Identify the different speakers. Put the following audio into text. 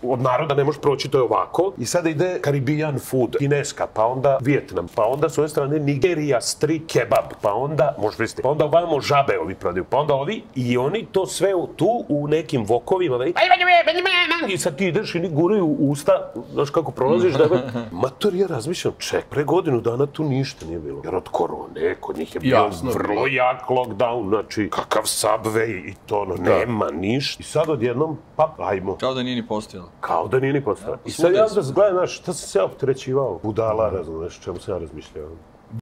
Speaker 1: od naroda ne možeš proći, to je ovako. I sada ide Caribbean food, kineska, pa onda Vijetnam, pa onda s ove strane Nigerija, street kebab, pa onda, možeš misliti, pa onda ovamo žabe ovi prodaju, pa onda ovi, i oni to sve tu u nekim vokovima, i sad ti ideš i ni guraju u usta, znaš kako prolaziš, da je... Mator, ja razmišljam, pre godinu dana tu ništa nije bilo. Jer od korone, kod njih je bio vrlo jak lockdown, znači, kakav Subway i to, nema ništa. I sad odjednom, pa, ajmo.
Speaker 2: Kao da nije ni postojalo.
Speaker 1: Kao da nije ni postojalo. I sad ja da gledam, znaš, šta sam se ja opterećivao? Budala, razumeš, čemu sam ja razmišljao.